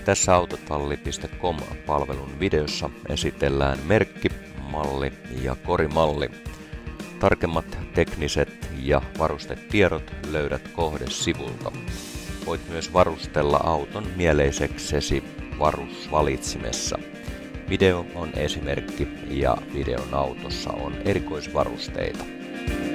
Tässä autotalli.com-palvelun videossa esitellään merkki, malli ja korimalli. Tarkemmat tekniset ja varustetiedot löydät kohdesivulta. Voit myös varustella auton mieleiseksesi varusvalitsimessa. Video on esimerkki ja videon autossa on erikoisvarusteita.